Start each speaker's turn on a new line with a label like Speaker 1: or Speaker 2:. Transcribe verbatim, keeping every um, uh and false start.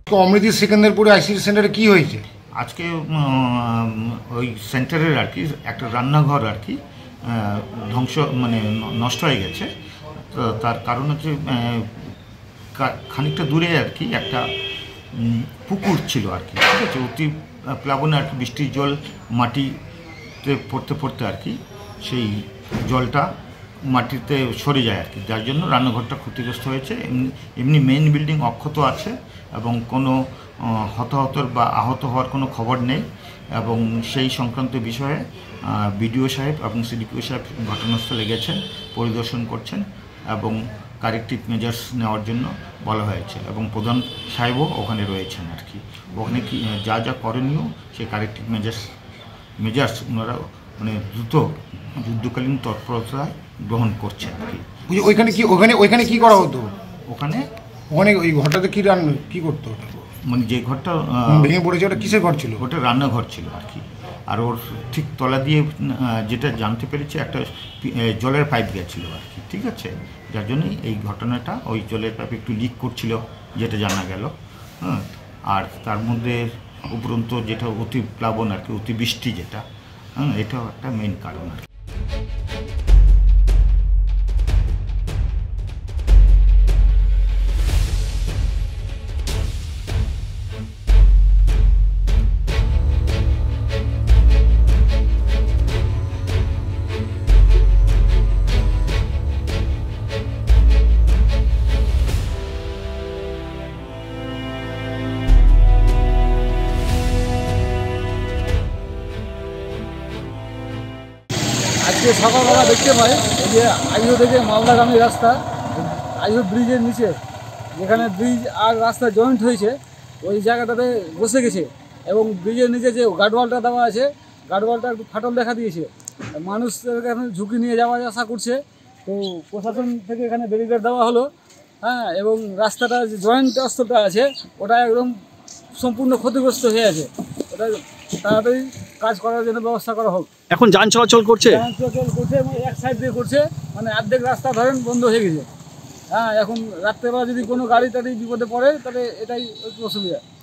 Speaker 1: অমৃতি সেকেন্দারপুরে ICD সেন্টারে কি হয়েছে
Speaker 2: আজকে? ওই সেন্টারের আর কি একটা রান্নাঘর আর কি ধ্বংস মানে নষ্ট হয়ে গেছে। তো তার কারণ হচ্ছে খানিকটা দূরে আর কি একটা পুকুর ছিল আর কি, ঠিক আছে। অতি প্লাবনে আর কি বৃষ্টির জল মাটিতে পড়তে পড়তে আর কি সেই জলটা মাটিতে সরে যায় আর কি, যার জন্য রান্নাঘরটা ক্ষতিগ্রস্ত হয়েছে। এমনি এমনি মেইন বিল্ডিং অক্ষত আছে এবং কোনো হতাহতর বা আহত হওয়ার কোনো খবর নেই। এবং সেই সংক্রান্ত বিষয়ে বিডিও সাহেব এবং সিডিপিও সাহেব ঘটনাস্থলে গেছেন, পরিদর্শন করছেন এবং কারেক্টিভ মেজার্স নেওয়ার জন্য বলা হয়েছে এবং প্রধান সাহেবও ওখানে রয়েছেন আর কি। ওখানে কি যা যা করণীয় সেই কারেক্টিভ মেজার্স মেজার্স ওনারা মানে দ্রুত যুদ্ধকালীন তৎপরতায় গ্রহণ করছেন আর কি।
Speaker 1: ওইখানে কি ওখানে ওইখানে কি করা হতো?
Speaker 2: ওখানে
Speaker 1: ওখানে ওই ঘরটাতে কী রান কী করতো?
Speaker 2: মানে যে ঘরটা
Speaker 1: ভেঙে পড়েছে ওটা কিসের ঘর ছিল?
Speaker 2: ওটা রান্নাঘর ছিল আর কি। আর ওর ঠিক তলা দিয়ে যেটা জানতে পেরেছি একটা জলের পাইপ গেছিলো আর কি, ঠিক আছে। যার জন্যই এই ঘটনাটা, ওই জলের পাইপ একটু লিক করছিল যেটা জানা গেল। হ্যাঁ, আর তার মধ্যে উপরন্ত যেটা অতি প্লাবন আর কি, অতিবৃষ্টি যেটা, হ্যাঁ, এটাও একটা মেইন কারণ আর কি।
Speaker 3: আজকে সকালবেলা দেখতে পাই এই যে আইও থেকে মালদাগামী রাস্তা, আইও ব্রিজের নিচে যেখানে ব্রিজ আর রাস্তা জয়েন্ট হয়েছে ওই জায়গাটাতে বসে গেছে এবং ব্রিজের নিচে যে গার্ডওয়ালটা দেওয়া আছে গার্ডওয়ালটা একটু ফাটল দেখা দিয়েছে। মানুষ এখানে ঝুঁকি নিয়ে যাওয়া আসা করছে, তো প্রশাসন থেকে এখানে ব্যারিকেড দেওয়া হলো। হ্যাঁ, এবং রাস্তাটা যে জয়েন্ট রাস্তাটা আছে ওটা একদম সম্পূর্ণ ক্ষতিগ্রস্ত হয়ে আছে, ওটা তাড়াতাড়ি কাজ করার জন্য ব্যবস্থা করা হোক।
Speaker 4: এখন যান চলাচল করছে
Speaker 3: যান চলাচল করছে এবং এক সাইড দিয়ে করছে, মানে অর্ধেক রাস্তা ধরেন বন্ধ হয়ে গেছে। হ্যাঁ, এখন রাত্রেবেলা যদি কোনো গাড়ি টাড়ি বিপদে পড়ে তাহলে এটাই একটু অসুবিধা।